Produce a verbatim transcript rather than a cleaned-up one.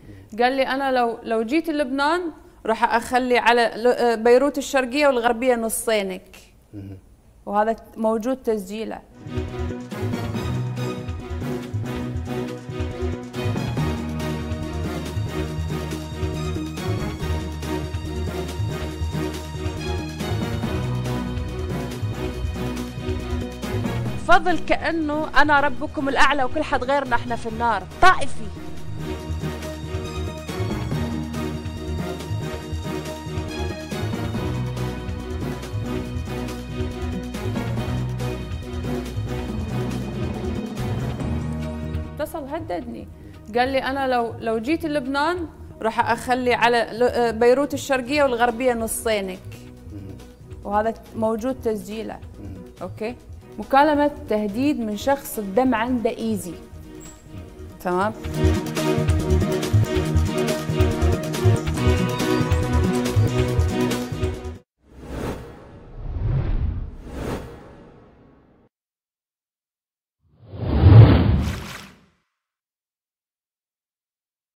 قال لي انا لو لو جيت لبنان راح اخلي على بيروت الشرقيه والغربيه نصينك. وهذا موجود تسجيله. فضل كأنه أنا ربكم الأعلى وكل حد غيرنا إحنا في النار. طائفي. اتصل هددني قال لي أنا لو لو جيت لبنان راح أخلي على بيروت الشرقية والغربية نصينك. وهذا موجود تسجيله. أوكي. مكالمة تهديد من شخص الدم عنده ايزي. تمام.